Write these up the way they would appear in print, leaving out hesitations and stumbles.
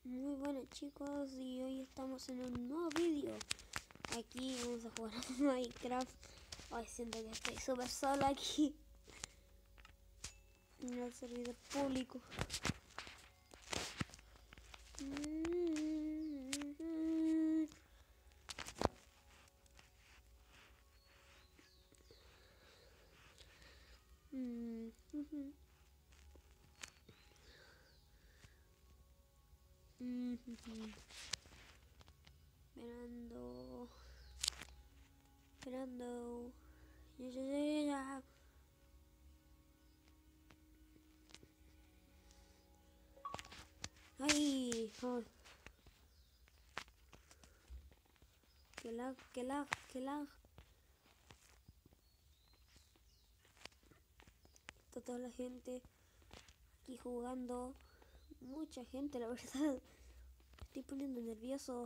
Muy buenas chicos, y hoy estamos en un nuevo vídeo. Aquí vamos a jugar a Minecraft. Ay, siento que estoy súper solo aquí en el servidor público. Esperando. Ya. Ay, oh. Qué lag. Está toda la gente aquí jugando. Mucha gente, la verdad. Me estoy poniendo nervioso.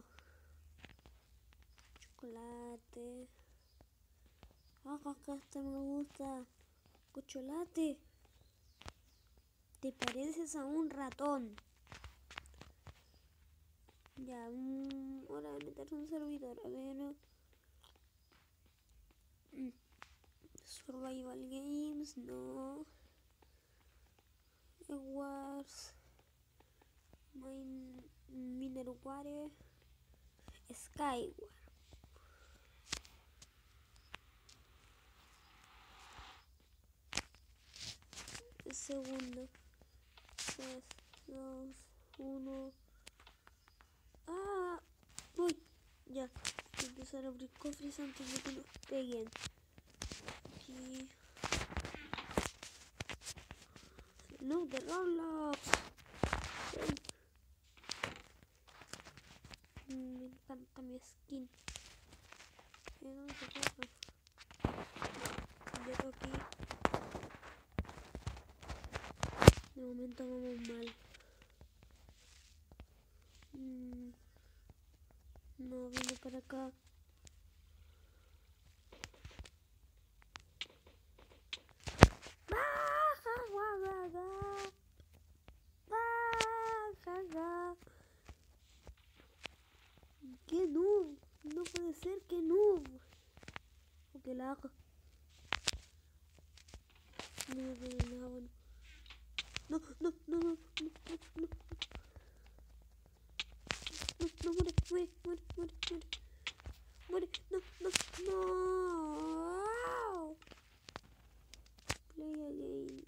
Chocolate. Acá este me gusta. Chocolate. Te pareces a un ratón. Ya, hora de meterse en un servidor. A ver. Survival Games, no. Wars. Minerware. Skyward. Segundo. 3, 2, 1. ¡Ah! ¡Uy! Ya. Empezar a abrir cofres antes de que nos peguen. Aquí. No, de Roblox. Me encanta mi skin. ¿Dónde se corre? Yo aquí. De momento vamos mal. No, viene para acá. ¡Qué noob! No puede ser, que noob. O que la haga. No me puede nada bueno. No, muere, no. Play again.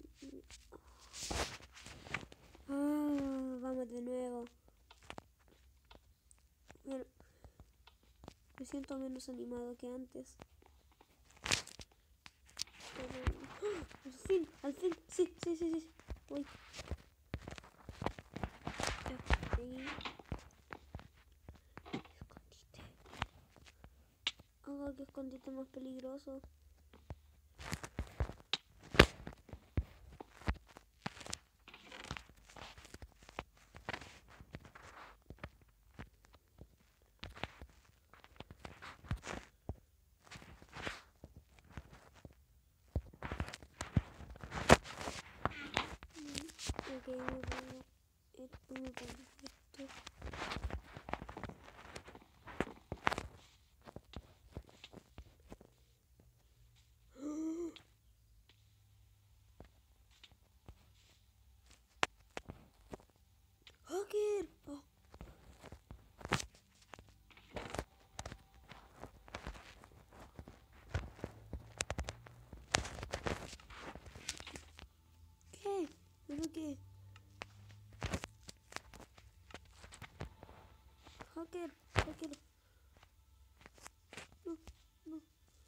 Vamos de nuevo. Bueno, me siento menos animado que antes. Pero, al fin, sí. Uy. Ahí. Escondite. Qué escondite más peligroso. Ok, esto me parece esto. ¡Hacker! Oh. ¿Qué? ¿Pero qué? Hacker. No.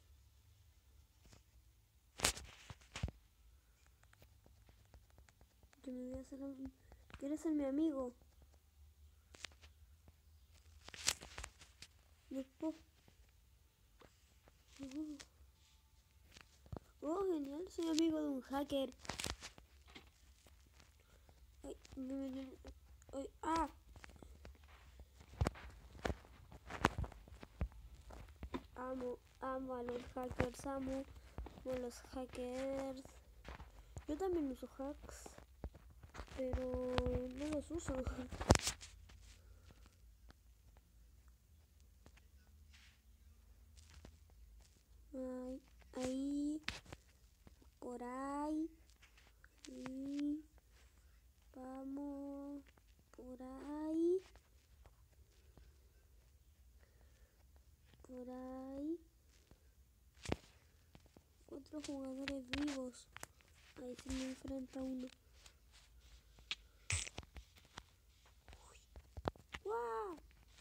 Yo me voy a hacer un... ¿Quieres ser mi amigo? Después. Oh, genial, soy amigo de un hacker. Ay, ay, ¡ah! Amo a los hackers, amo a los hackers. Yo también uso hacks, pero no los uso. jugadores vivos. Ahí se me enfrenta uno. ¡Wow!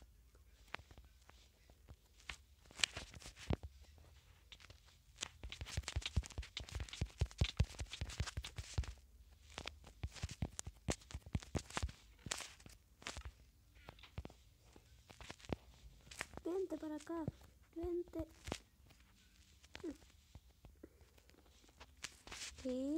Vente para acá, vente. ¿Qué?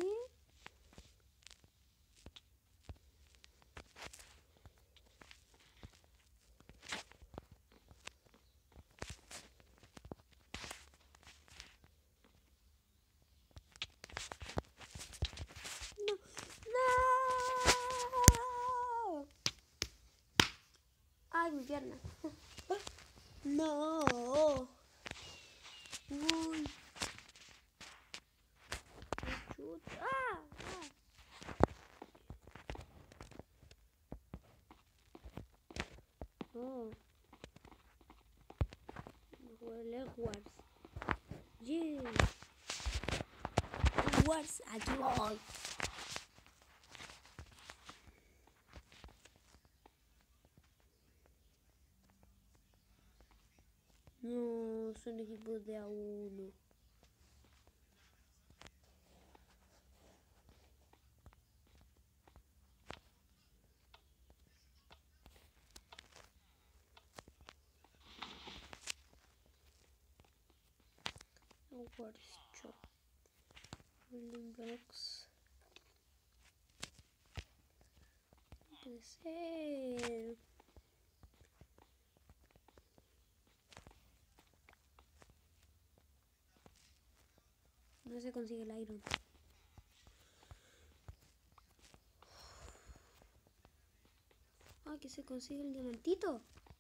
No, no. Ay, mi pierna. No. Uy. Chuta. ¡Ah! ¡Ah! No. No jugué el Wars. Yeah. Wars, aquí voy. No, son equipos de A1. Wars Shop. Building blocks. No puede ser. No se consigue el iron. Ah, que se consigue el diamantito.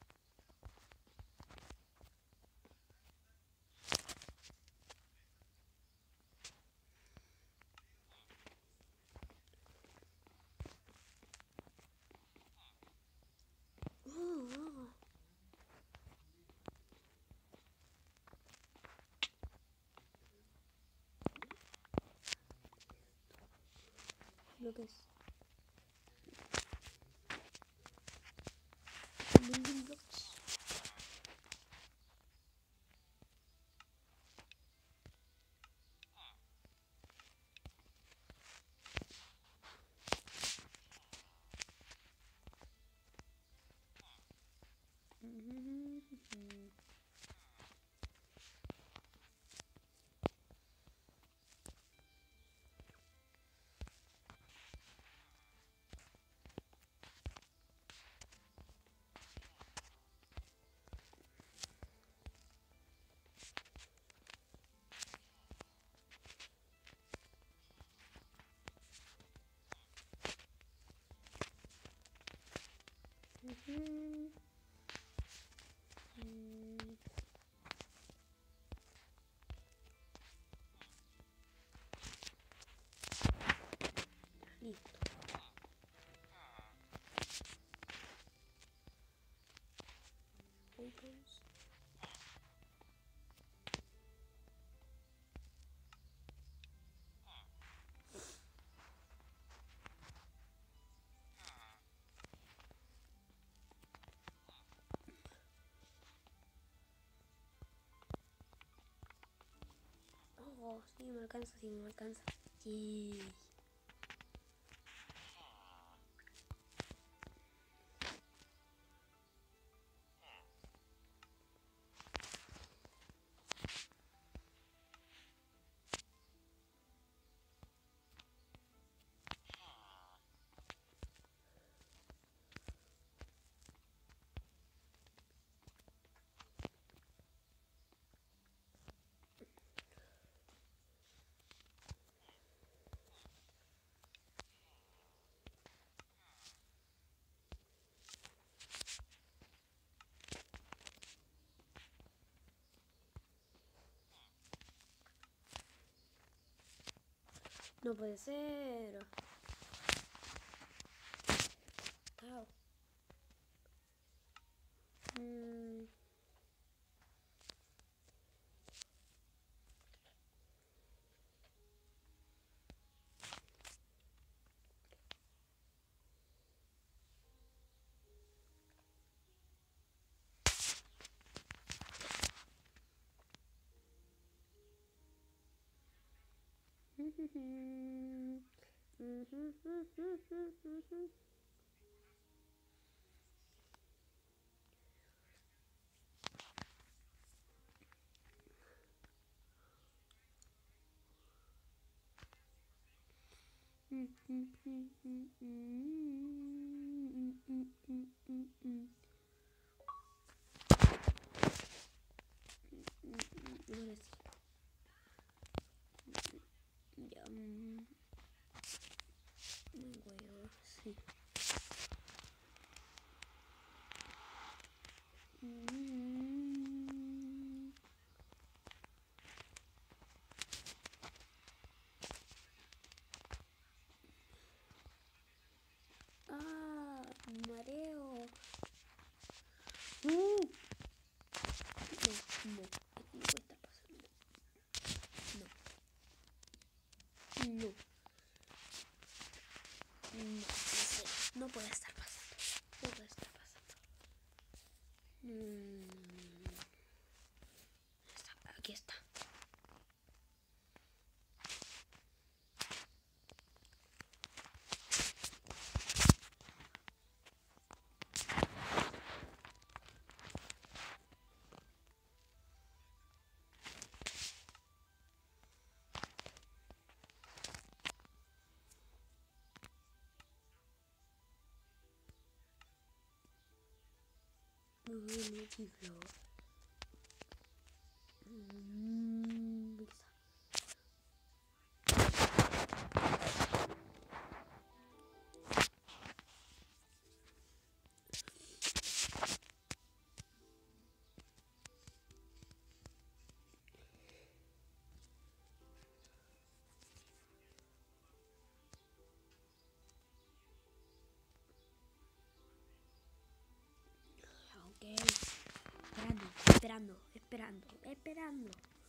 Oh, oh. Lo que es. Building blocks. Listo. Papers. Oh, sí me alcanza, sí me alcanza. Sí. No puede ser. Chao. Ahora sí. Ya. Muy bueno, sí. Mareo. No, aquí no puede estar pasando. No puede estar pasando. No puede estar pasando. Aquí está. Ok. Esperando.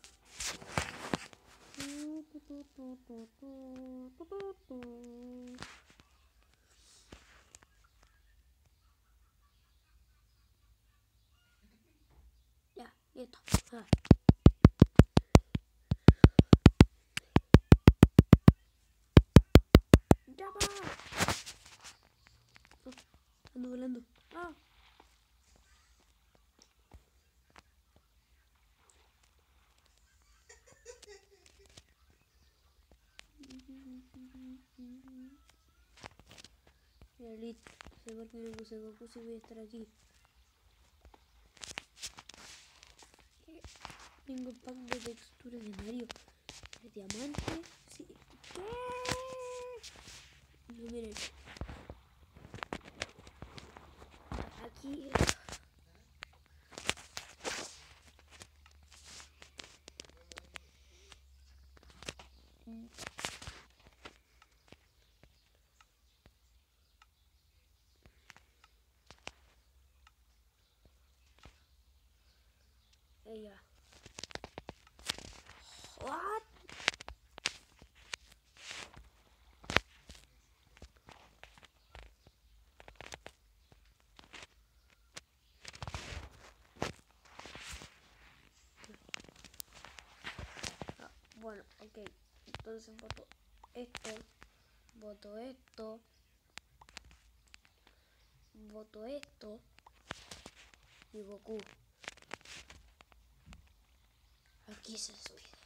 Ya, listo. Ya va. Ando volando. Ya, listo. Se va que me puse Goku si voy a estar aquí. Tengo pack de textura de Mario. ¿De diamante? Sí. ¿Qué? No, miren. Aquí. Ya. What? Bueno, ok. Entonces voto esto. Voto esto. Voto esto. Y Goku. Aquí se despide.